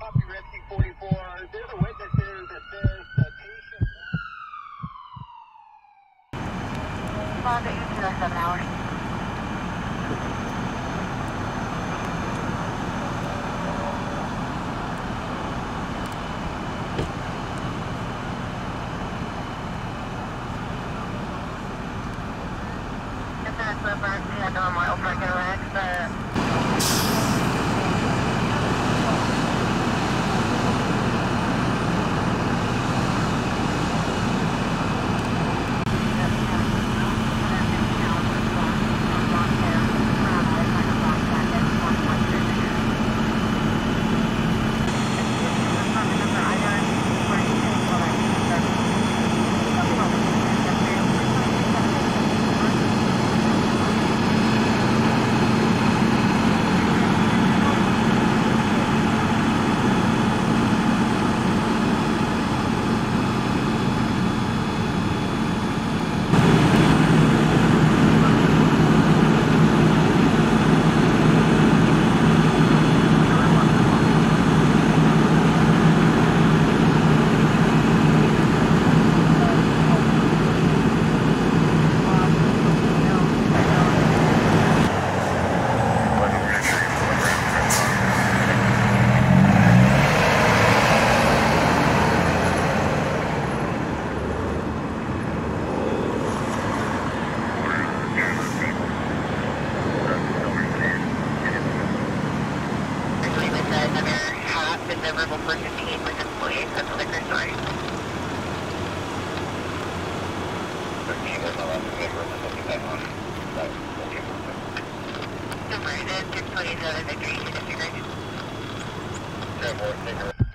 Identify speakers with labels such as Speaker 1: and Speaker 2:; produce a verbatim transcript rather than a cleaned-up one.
Speaker 1: Copy Rescue forty-four. There's a witness here that says the patient...
Speaker 2: I'll get you to the seven hours. That's the first thing I know my over relax, but the verbal for fifteen with employees. That's a liquor story. thirteen was not allowed to get room and looking back on. That's okay. Number, the employees of the victory, you disagree? Sure, more, take her.